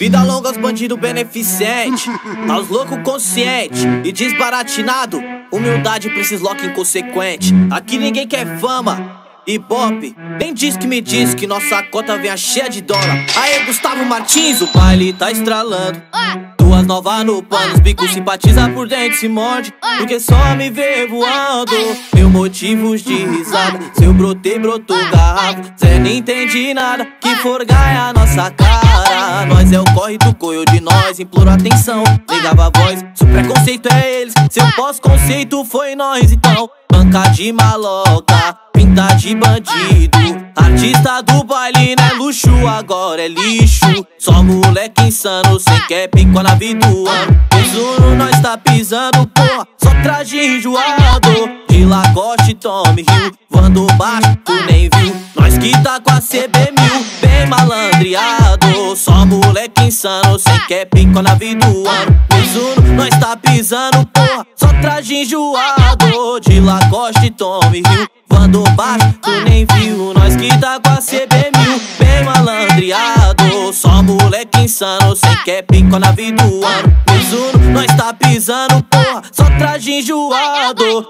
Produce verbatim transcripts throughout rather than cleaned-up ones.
Vida longa aos bandidos beneficente, aos loucos consciente e desbaratinado. Humildade pra esses loucos inconsequente. Aqui ninguém quer fama, Ibope, nem diz que me diz que nossa cota vem cheia de dólar. Aê, Gustavo Martins, o baile tá estralando. Duas novas no pano, os bicos simpatiza por dentro, se morde, porque só me vê voando. Mil motivos de risada, se eu brotei, brotou garrafa. Cê nem entende nada, que for ganhar a nossa cara. Nós é o corre do coio de nós, imploro atenção, ligava a voz. Se o preconceito é eles, seu pós-conceito foi nós. Então, banca de maloca, pinta de bandido, artista do baile não é luxo, agora é lixo. Só moleque insano, sem cap com a nave do ano. Pesuno nós tá pisando, porra, só traje enjoado. De Lacoste, Tommy Hill, voando baixo, tu nem viu. Nós que tá com a C B mil, bem malandreado. Só moleque insano, sem cap com a nave do ano. Pesuno nós tá pisando, porra, só traje enjoado. De Lacoste, Tommy Hill, voando baixo, tu nem viu. Nós que tá com a C B mil, bem malandreado. Só moleque insano, sem cap com a nave do ano. Pesuno nós tá pisando, porra, só traje enjoado.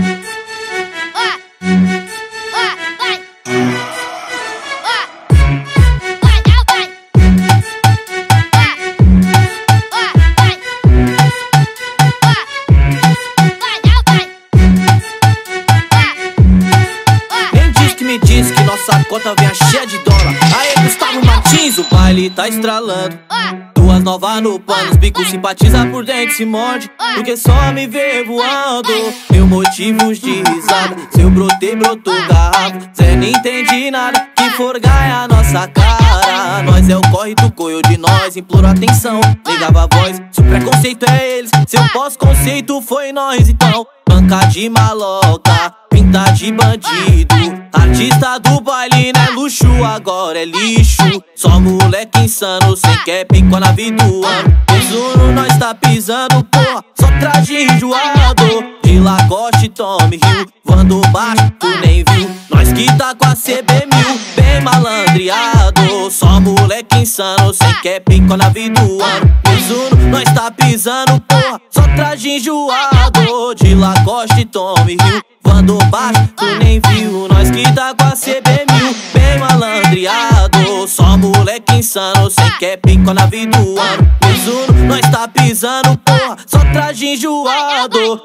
Diz que nossa cota vem cheia de dólar. Aê, Gustavo Martins, o baile tá estralando. Duas novas no pano, os bicos simpatiza por dentro, se morde, porque só me vê voando. Mil motivos de risada, se eu brotei, brotou garrafa. Cê nem entende nada, que for ganhar a nossa cara. Nós é o corre do coio de nós, imploro atenção, ligava a voz. Se o preconceito é eles, seu pós-conceito foi nós. Então, banca de maloca, pinta de bandido, artista do baile não é luxo, agora é lixo. Só moleque insano, sem cap com a nave do ano. Pesuno nós tá pisando, porra, só traje enjoado. De Lacoste, Tommy Hill, voando baixo, tu nem viu. Nós que tá com a C B mil, bem malandreado. Só moleque insano, sem cap com a nave do ano. Pesuno nós tá pisando, porra, só traje enjoado. De Lacoste, Tommy Hill, voando baixo, tu nem viu. Nós que tá com a C B mil, bem malandreado. Só moleque insano, sem cap com a nave do ano. Pesuno nós tá pisando, porra, só traje enjoado.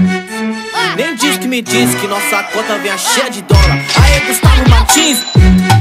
Nem diz que me diz que nossa cota vem cheia de dólar. Aê, Gustavo Martins.